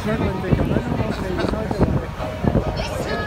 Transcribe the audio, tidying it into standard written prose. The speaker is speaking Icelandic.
struggling, thinking, I don't know if they know it.